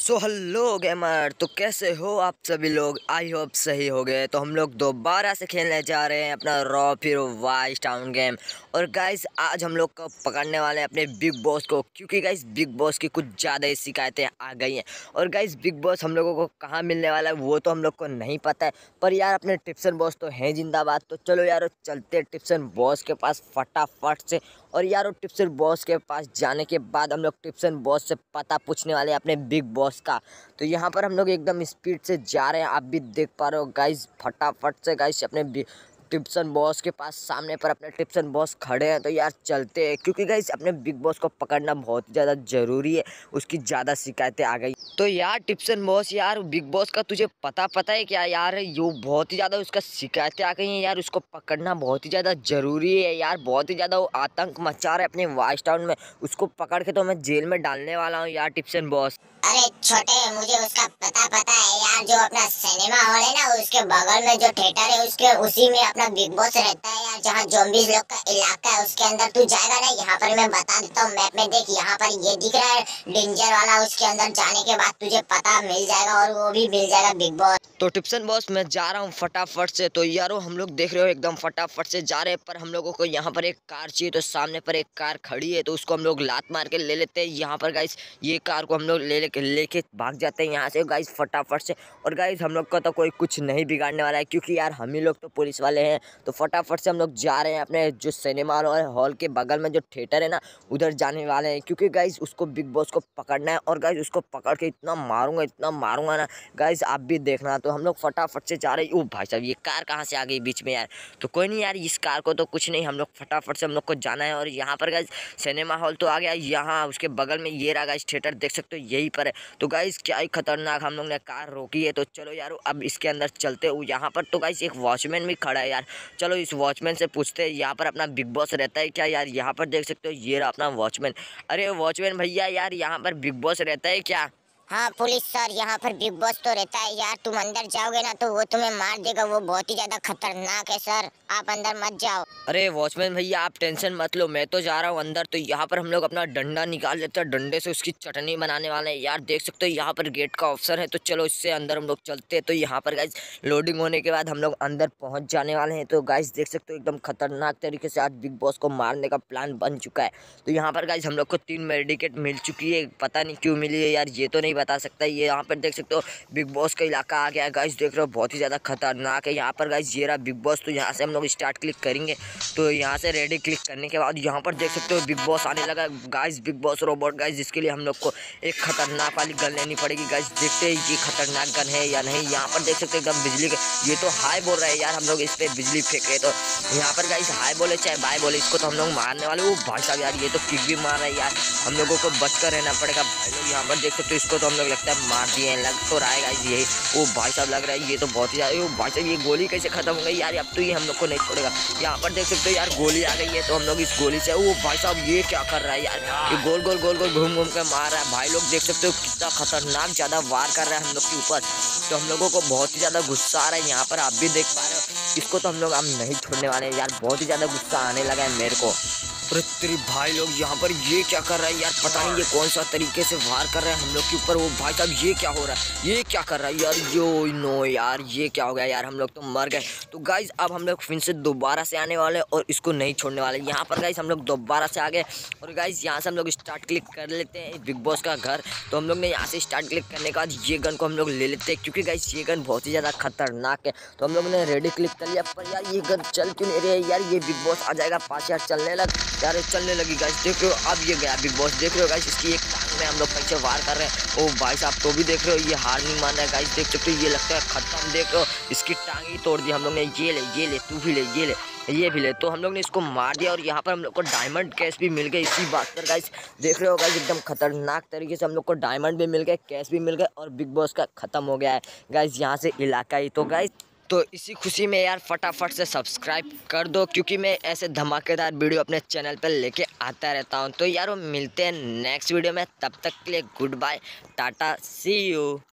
So hello gamer, तो कैसे हो आप सभी लोग। आई होप सही हो गए। तो हम लोग दोबारा से खेलने जा रहे हैं अपना रॉ फिरो वाइल्ड टाउन गेम। और गाइस आज हम लोग को पकड़ने वाले हैं अपने बिग बॉस को, क्योंकि गाइस बिग बॉस की कुछ ज़्यादा ही शिकायतें आ गई हैं। और गाइस बिग बॉस हम लोगों को कहाँ मिलने वाला है वो तो हम लोग को नहीं पता है, पर यार अपने टिप्सन बॉस तो हैं जिंदाबाद। तो चलो यार चलते टिप्सन बॉस के पास फटाफट से। और यार टिप्सन बॉस के पास जाने के बाद हम लोग टिप्सन बॉस से पता पूछने वाले हैं अपने बिग बॉस का। तो यहाँ पर हम लोग एकदम स्पीड से जा रहे हैं, आप भी देख पा रहे हो गाइस। फटाफट से गाइस अपने टिप्सन बॉस के पास सामने पर अपने टिप्सन बॉस खड़े हैं। तो यार चलते हैं, क्योंकि गाइस अपने बिग बॉस को पकड़ना बहुत ज़्यादा ज़रूरी है, उसकी ज़्यादा शिकायतें आ गई। तो यार टिप्सन बॉस, यार बिग बॉस का तुझे पता है क्या यार, यो बहुत ही ज़्यादा उसका शिकायतें आ गई हैं यार, उसको पकड़ना बहुत ही ज़्यादा ज़रूरी है यार। बहुत ही ज़्यादा वो आतंक मचा रहा है अपने वाइल्ड टाउन में। उसको पकड़ के तो मैं जेल में डालने वाला हूँ यार टिप्सन बॉस। अरे छोटे, मुझे उसका पता है यार। जो अपना सिनेमा हॉल है ना, उसके बगल में जो थिएटर है उसके उसी में अपना बिग बॉस रहता है यार। जहाँ ज़ॉम्बीज़ लोग का इलाका है उसके अंदर तू जाएगा ना। यहाँ पर मैं बता देता हूँ, मैप में देख, यहाँ पर ये दिख रहा है डेंजर वाला। उसके अंदर जाने के बाद तुझे पता मिल जाएगा और वो भी मिल जाएगा बिग बॉस। तो टिप्सन बॉस मैं जा रहा हूँ फटाफट से। तो यारो हम लोग देख रहे हो एकदम फटाफट से जा रहे हैं, पर हम लोगों को यहाँ पर एक कार चाहिए। तो सामने पर एक कार खड़ी है, तो उसको हम लोग लात मार के ले लेते हैं यहाँ पर गाइस। ये कार को हम लोग लेके भाग जाते हैं यहाँ से गाइस फटाफट से। और गाइस हम लोग का तो कोई कुछ नहीं बिगाड़ने वाला है, क्योंकि यार हम ही लोग तो पुलिस वाले हैं। तो फटाफट से हम लोग जा रहे हैं अपने जो सिनेमा हॉल के बगल में जो थिएटर है ना, उधर जाने वाले हैं, क्योंकि गाइस उसको बिग बॉस को पकड़ना है। और गाइस उसको पकड़ के इतना मारूंगा ना गाइस, आप भी देखना। तो हम लोग फटाफट से जा रहे हैं। ओ भाई साहब, ये कार कहाँ से आ गई बीच में यार। तो कोई नहीं यार, इस कार को तो कुछ नहीं, हम लोग फटाफट से हम लोग को जाना है। और यहाँ पर गाइस सिनेमा हॉल तो आ गया, यहाँ उसके बगल में ये रहा गाइस थिएटर, देख सकते हो यहीं पर है। तो गाइस क्या ही खतरनाक हम लोग ने कार रोकी है। तो चलो यार अब इसके अंदर चलते हो। यहाँ पर तो गाइस एक वॉचमैन भी खड़ा है यार। चलो इस वॉचमैन से पूछते हैं यहाँ पर अपना बिग बॉस रहता है क्या यार। यहाँ पर देख सकते हो ये रहा अपना वॉचमैन। अरे वॉचमैन भैया, यार यहाँ पर बिग बॉस रहता है क्या। हाँ पुलिस सर, यहाँ पर बिग बॉस तो रहता है यार। तुम अंदर जाओगे ना तो वो तुम्हें मार देगा। वो बहुत ही ज्यादा खतरनाक है सर, आप अंदर मत जाओ। अरे वॉचमैन भैया आप टेंशन मत लो, मैं तो जा रहा हूँ अंदर। तो यहाँ पर हम लोग अपना डंडा निकाल लेते हैं, डंडे से उसकी चटनी बनाने वाले हैं यार। देख सकते हो यहाँ पर गेट का ऑप्शन है, तो चलो इससे अंदर हम लोग चलते हैं। तो यहाँ पर गाइस लोडिंग होने के बाद हम लोग अंदर पहुँच जाने वाले हैं। तो गाइस देख सकते हो एकदम खतरनाक तरीके से आज बिग बॉस को मारने का प्लान बन चुका है। तो यहाँ पर गाइस हम लोग को 3 मेडिकेट मिल चुकी है, पता नहीं क्यों मिली है यार, ये तो नहीं बता सकता। ये यहाँ पर देख सकते हो बिग बॉस का इलाका आ गया है गाइस, देख रहे हो बहुत ही ज़्यादा खतरनाक है यहाँ पर गाइस। ये रहा बिग बॉस। तो यहाँ से हम लोग स्टार्ट क्लिक करेंगे। तो यहाँ से रेडी क्लिक करने के बाद यहाँ पर देख सकते हो बिग बॉस आने लगा guys, Bigg Boss robot guys, जिसके लिए हम लोग को एक खतरनाक वाली गन लेनी पड़ेगी गाइस। देखते हैं ये खतरनाक गन है या नहीं। यहाँ पर देख सकते हो एकदम बिजली के, ये तो हाई बोल रहा है यार, हम लोग इस पर बिजली फेंक रहे। तो यहाँ पर गाइस हाई बोले चाहे बाय बोले, इसको तो हम लोग मारने वाले। वो भाई साहब यार ये तो किक भी मार रहा है यार, हम लोगों को बचकर रहना पड़ेगा भाई लोग। यहाँ पर देख सकते हो इसको तो हम लोग लगता है मार दिए, लग तो रहा है गाइस यही। वो भाई साहब लग रहा है ये तो बहुत ही ज़्यादा। वो भाई साहब ये गोली कैसे खत्म हो गई यार, अब तो ये हम लोग को नहीं छोड़ेगा। यहाँ पर देख सकते हो यार गोली आ गई है, तो हम लोग इस गोली से, वो भाई साहब ये क्या कर रहा है यार, ये गोल गोल घूम घूम के मार रहा है भाई लोग। देख सकते हो कितना खतरनाक ज़्यादा वार कर रहा है हम लोग के ऊपर। तो हम लोगों को बहुत ही ज़्यादा गुस्सा आ रहा है यहाँ पर, आप भी देख पा रहे हो। इसको तो हम लोग अब नहीं छोड़ने वाले हैं यार, बहुत ही ज़्यादा गुस्सा आने लगा है मेरे को। अरे तेरे भाई लोग यहाँ पर ये क्या कर रहा है यार, पता नहीं ये कौन सा तरीके से वार कर रहा है हम लोग के ऊपर। वो भाई साहब ये क्या हो रहा है, ये क्या कर रहा है यार, यो नो यार ये क्या हो गया यार, हम लोग तो मर गए। तो गाइज अब हम लोग फिर से दोबारा से आने वाले और इसको नहीं छोड़ने वाले। यहाँ पर गाइज हम लोग दोबारा से आ गए। और गाइज यहाँ से हम लोग स्टार्ट क्लिक कर लेते हैं बिग बॉस का घर। तो हम लोग ने यहाँ से स्टार्ट क्लिक करने के बाद ये गन को हम लोग ले लेते हैं, क्योंकि गाइज ये गन बहुत ही ज़्यादा खतरनाक है। तो हम लोग ने रेडी क्लिक कर लिया, पर यार ये गन चल क्यों नहीं रही है यार। ये बिग बॉस आ जाएगा पास यार, चलने लग यार, चलने लगी गाइस। देख रहे हो अब ये गया बिग बॉस, देख रहे हो गाइस इसकी एक टांग में हम लोग कैसे वार कर रहे हैं। ओ भाई साहब तो भी देख रहे हो ये हार नहीं मान रहा है गाइस, देख सकते हो ये लगता है खत्म। देख रहे हो इसकी टांग ही तोड़ दी हम लोग ने। ये ले तू भी ले, ये भी ले। तो हम लोग ने इसको मार दिया और यहाँ पर हम लोग को डायमंड कैश भी मिल गए इसी बात पर गाइस। देख रहे हो गाइस एकदम खतरनाक तरीके से हम लोग को डायमंड भी मिल गए, कैश भी मिल गए, और बिग बॉस का खत्म हो गया है गाइस यहाँ से इलाका ही। तो गाइस तो इसी खुशी में यार फटाफट से सब्सक्राइब कर दो, क्योंकि मैं ऐसे धमाकेदार वीडियो अपने चैनल पर लेके आता रहता हूँ। तो यार वो मिलते हैं नेक्स्ट वीडियो में, तब तक के लिए goodbye, tata, see you.